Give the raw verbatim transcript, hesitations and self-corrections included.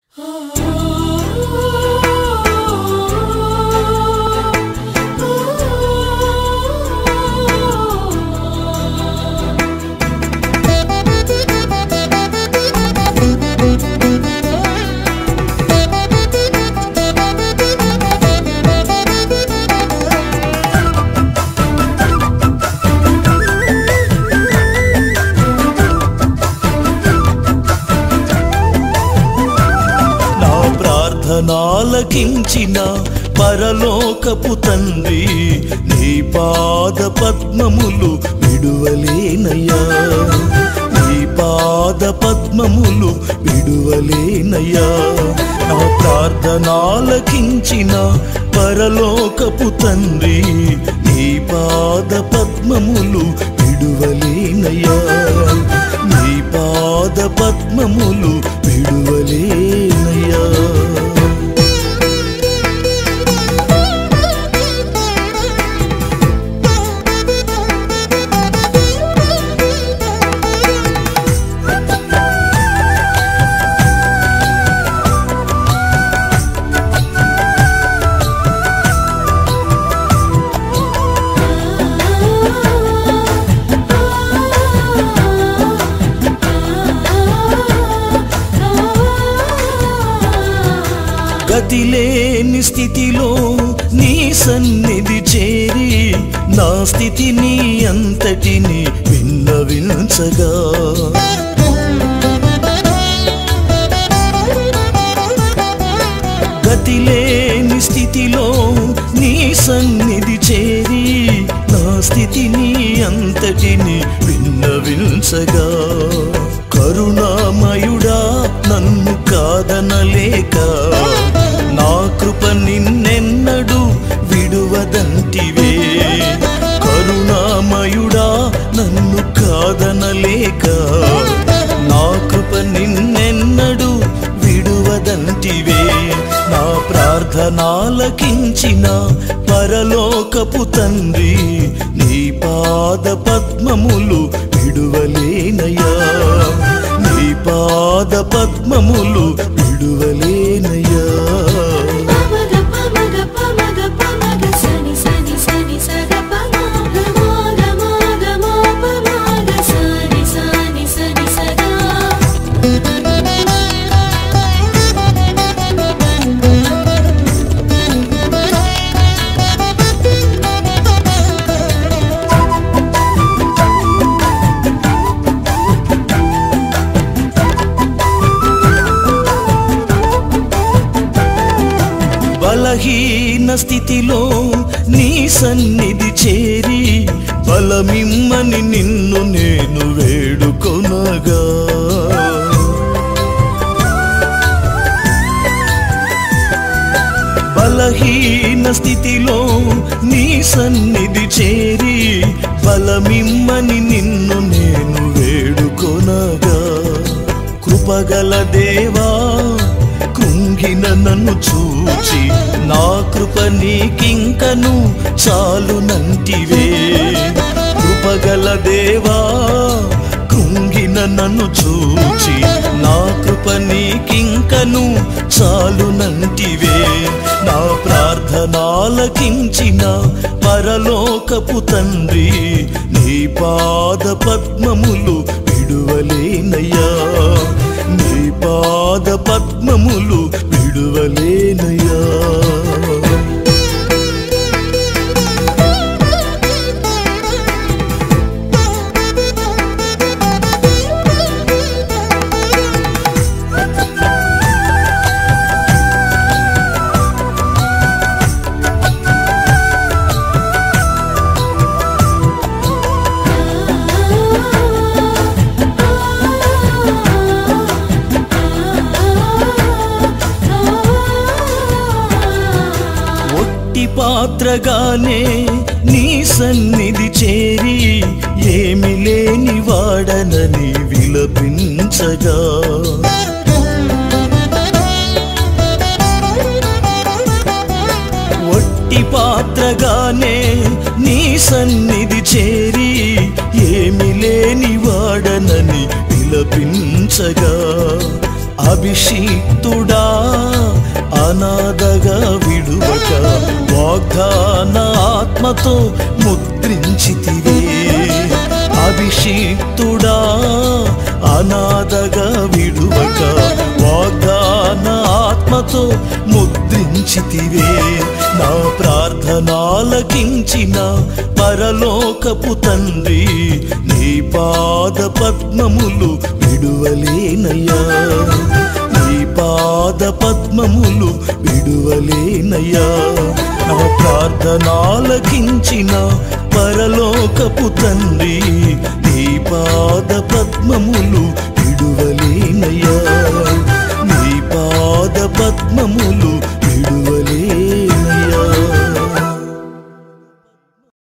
నాలకించిన పరలోకపు తండ్రి నీ పాద పద్మములు విడువలేనయ్యా, నీ పాద పద్మములు విడువలేనయ్యా. నా ప్రార్థనాలకించిన పరలోకపు తండ్రి నీ పాద పద్మములు విడువలేనయ్యా, నీ పాద పద్మములు విడువలేనయ్యా. గతిలేని స్థితిలో నీ సన్నిధి చేరి నా స్థితిని అంతటిని విన్నవించగా, గతిలేని స్థితిలో నీ సన్నిధి చేరి నా స్థితిని అంతటిని విన్నవించగా, కరుణామయుడా నన్ను కాదనలేక నా కృప నిన్నెన్నడు విడువదంటివే, కరుణామయుడా నన్ను కాదనలేక నా కృప నిన్నెన్నడు విడువదంటివే. నా ప్రార్థనాలకించిన పరలోకపు తండ్రి నీ పాద పద్మములు విడువలేనయ్యా, నీ పాద పద్మములు విడువలేనయ్యా. బలహీన స్థితిలో నీ సన్నిధి చేరి బలమిమ్మని నిన్ను నేను వేడుకొనగా, బలహీన స్థితిలో నీ సన్నిధి చేరి బలమిమ్మని నిన్ను నేను వేడుకొనగా, కృపగల దేవా కృంగిన నన్ను చూచి నా కృప నీకింకను చాలునంటివే, కృపగల దేవా కృంగిన నన్ను చూచి నా కృప నీకింకను చాలునంటివే. నా ప్రార్థనాలకించిన పరలోకపు తండ్రి నీ పాద పద్మములు విడువలేనయ్యా, నీ పాద పద్మములు విడువలేనయ్యా. పాత్రగానే నీ సన్నిధి చేరి ఏమి లేని వాడనని విలపించగా, ఒట్టి పాత్రగానే నీ సన్నిధి చేరి ఏమి లేని వాడనని విలపించగా, అభిషిక్తుడా అనాథగా విడువక వాగ్దాన ఆత్మతో ముద్రించితివే. అభిషిక్తుడా అనాథగా విడువక వాగ్దాన ఆత్మతో ముద్రించితివే. నా ప్రార్థనాలకించిన పరలోకపు తండ్రి నీ పాద పద్మములు విడువలేనయ్యా, నీ పాద పద్మములు విడువలేనయ్యా. నా ప్రార్థనాలకించిన పరలోకపు తండ్రి నీ పాద పద్మములు